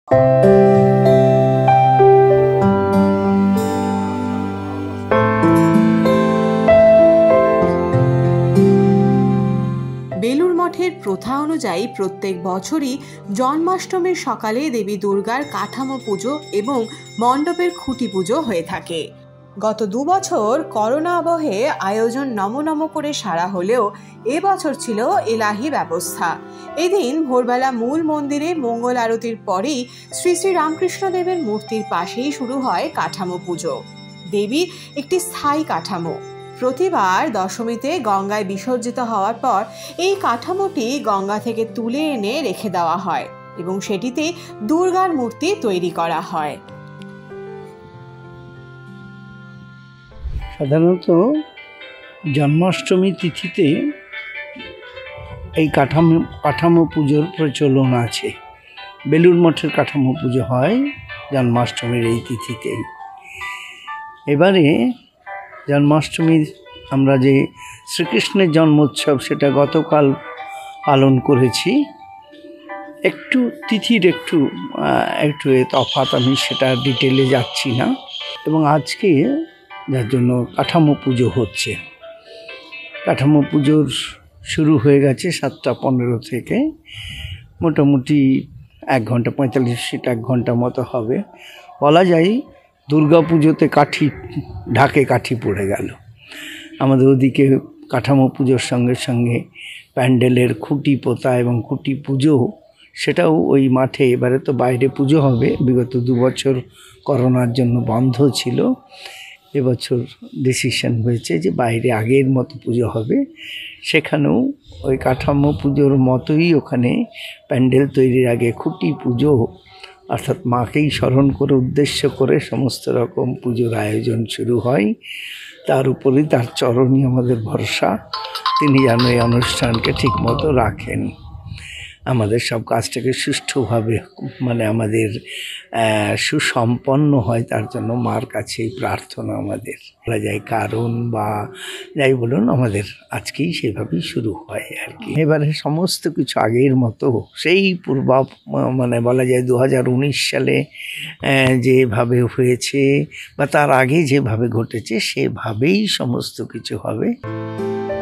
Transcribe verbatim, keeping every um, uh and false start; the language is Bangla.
বেলুর মঠের প্রথা অনুযায়ী প্রত্যেক বছরই জন্মাষ্টমীর সকালে দেবী দুর্গার কাঠামো পুজো এবং মণ্ডপের খুঁটি পুজো হয়ে থাকে। গত দু বছর করোনা আবহে আয়োজন নমনম করে সারা হলেও এবছর ছিল এলাহি ব্যবস্থা। এদিন ভোরবেলা মূল মন্দিরে মঙ্গল আরতির পরেই শ্রী শ্রী রামকৃষ্ণদেবের মূর্তির পাশেই শুরু হয় কাঠামো পুজো। দেবীর একটি স্থায়ী কাঠামো প্রতিবার দশমীতে গঙ্গায় বিসর্জিত হওয়ার পর এই কাঠামোটি গঙ্গা থেকে তুলে এনে রেখে দেওয়া হয় এবং সেটিতে দুর্গার মূর্তি তৈরি করা হয়। সাধারণত জন্মাষ্টমী তিথিতে এই কাঠামো কাঠামো পুজোর প্রচলন আছে। বেলুর মঠের কাঠামো পুজো হয় জন্মাষ্টমীর এই তিথিতেই। এবারে জন্মাষ্টমীর আমরা যে শ্রীকৃষ্ণের জন্মোৎসব সেটা গতকাল পালন করেছি। একটু তিথির একটু একটু তফাৎ, আমি সেটা ডিটেলে যাচ্ছি না। এবং আজকে যার জন্য কাঠামো পুজো হচ্ছে, কাঠামো পুজোর শুরু হয়ে গেছে সাতটা পনেরো থেকে, মোটামুটি এক ঘন্টা পঁয়তাল্লিশ মিনিট এক ঘন্টা মতো হবে। বলা যায় দুর্গা পুজোতে কাঠি ঢাকে কাঠি পড়ে গেল। আমাদের ওদিকে কাঠামো পুজোর সঙ্গে সঙ্গে প্যান্ডেলের খুঁটি পোতা এবং খুঁটি পুজো, সেটাও ওই মাঠে। এবারে তো বাইরে পুজো হবে, বিগত দু বছর করোনার জন্য বন্ধ ছিল। এবছর ডিসিশন হয়েছে যে বাইরে আগের মতো পুজো হবে। সেখানেও ওই কাঠামো পুজোর মতোই ওখানে প্যান্ডেল তৈরির আগে খুঁটি পুজো, অর্থাৎ মাকেই স্মরণ করে উদ্দেশ্য করে সমস্ত রকম পুজোর আয়োজন শুরু হয়। তার উপরেই তার চরণই আমাদের ভরসা, তিনি যেন এই অনুষ্ঠানকে ঠিকমতো রাখেন, আমাদের সব কাজটাকে সুষ্ঠুভাবে মানে আমাদের সুসম্পন্ন হয়, তার জন্য মার কাছে প্রার্থনা আমাদের বলা যায়। কারণ বা যাই বলুন, আমাদের আজকেই সেভাবেই শুরু হয় আর কি। এবারে সমস্ত কিছু আগের মতো সেই পূর্ব মানে বলা যায় দু হাজার উনিশ সালে যেভাবে হয়েছে বা তার আগে যেভাবে ঘটেছে সেভাবেই সমস্ত কিছু হবে।